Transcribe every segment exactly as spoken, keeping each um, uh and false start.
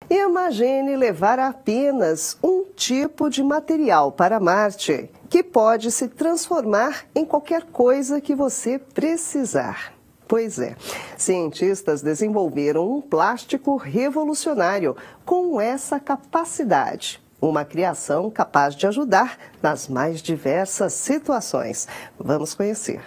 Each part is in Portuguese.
Imagine levar apenas um tipo de material para Marte, que pode se transformar em qualquer coisa que você precisar. Pois é, cientistas desenvolveram um plástico revolucionário com essa capacidade. Uma criação capaz de ajudar nas mais diversas situações. Vamos conhecer.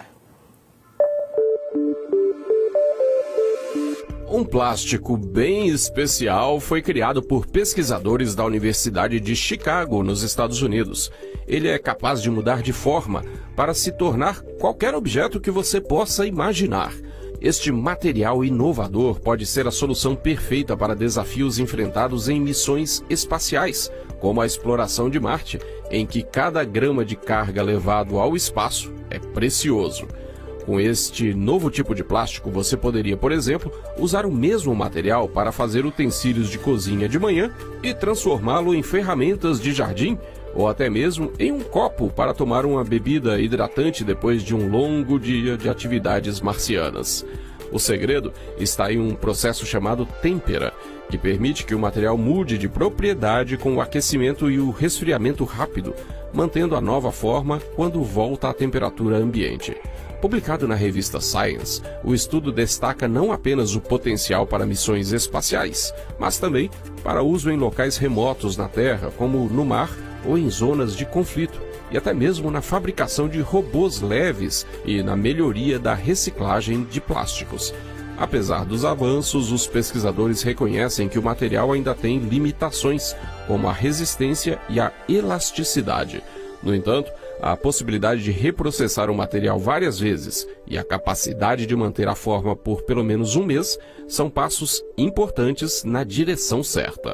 Um plástico bem especial foi criado por pesquisadores da Universidade de Chicago, nos Estados Unidos. Ele é capaz de mudar de forma para se tornar qualquer objeto que você possa imaginar. Este material inovador pode ser a solução perfeita para desafios enfrentados em missões espaciais, como a exploração de Marte, em que cada grama de carga levado ao espaço é precioso. Com este novo tipo de plástico, você poderia, por exemplo, usar o mesmo material para fazer utensílios de cozinha de manhã e transformá-lo em ferramentas de jardim, ou até mesmo em um copo para tomar uma bebida hidratante depois de um longo dia de atividades marcianas. O segredo está em um processo chamado têmpera, que permite que o material mude de propriedade com o aquecimento e o resfriamento rápido, mantendo a nova forma quando volta à temperatura ambiente. Publicado na revista Science, o estudo destaca não apenas o potencial para missões espaciais, mas também para uso em locais remotos na Terra, como no mar ou em zonas de conflito, e até mesmo na fabricação de robôs leves e na melhoria da reciclagem de plásticos. Apesar dos avanços, os pesquisadores reconhecem que o material ainda tem limitações, como a resistência e a elasticidade. No entanto, a possibilidade de reprocessar o material várias vezes e a capacidade de manter a forma por pelo menos um mês são passos importantes na direção certa.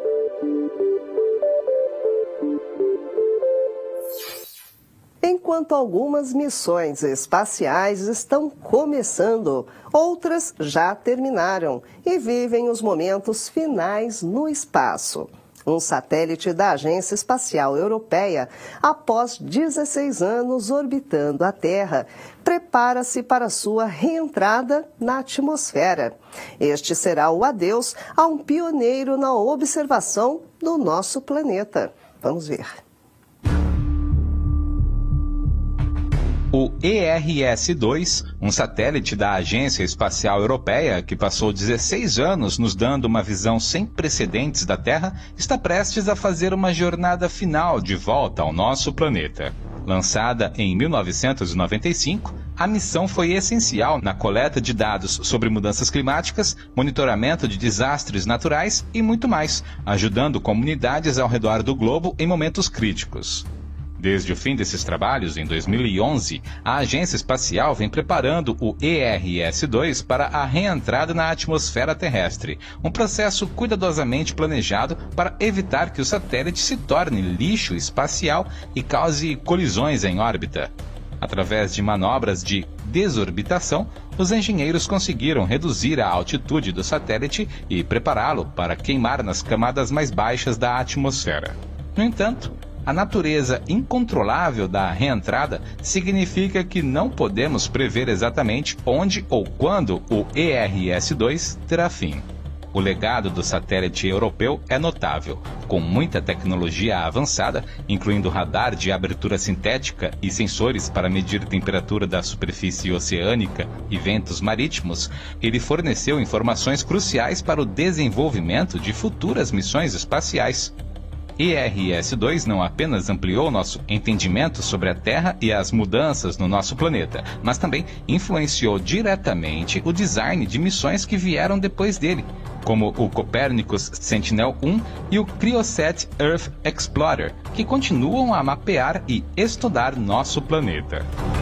Enquanto algumas missões espaciais estão começando, outras já terminaram e vivem os momentos finais no espaço. Um satélite da Agência Espacial Europeia, após dezesseis anos orbitando a Terra, prepara-se para sua reentrada na atmosfera. Este será o adeus a um pioneiro na observação do nosso planeta. Vamos ver. O E R S dois, um satélite da Agência Espacial Europeia que passou dezesseis anos nos dando uma visão sem precedentes da Terra, está prestes a fazer uma jornada final de volta ao nosso planeta. Lançada em mil novecentos e noventa e cinco, a missão foi essencial na coleta de dados sobre mudanças climáticas, monitoramento de desastres naturais e muito mais, ajudando comunidades ao redor do globo em momentos críticos. Desde o fim desses trabalhos, em dois mil e onze, a Agência Espacial vem preparando o E R S dois para a reentrada na atmosfera terrestre, um processo cuidadosamente planejado para evitar que o satélite se torne lixo espacial e cause colisões em órbita. Através de manobras de desorbitação, os engenheiros conseguiram reduzir a altitude do satélite e prepará-lo para queimar nas camadas mais baixas da atmosfera. No entanto, a natureza incontrolável da reentrada significa que não podemos prever exatamente onde ou quando o E R S dois terá fim. O legado do satélite europeu é notável, com muita tecnologia avançada, incluindo radar de abertura sintética e sensores para medir a temperatura da superfície oceânica e ventos marítimos. Ele forneceu informações cruciais para o desenvolvimento de futuras missões espaciais. E R S dois não apenas ampliou nosso entendimento sobre a Terra e as mudanças no nosso planeta, mas também influenciou diretamente o design de missões que vieram depois dele, como o Copernicus Sentinel um e o CryoSat Earth Explorer, que continuam a mapear e estudar nosso planeta.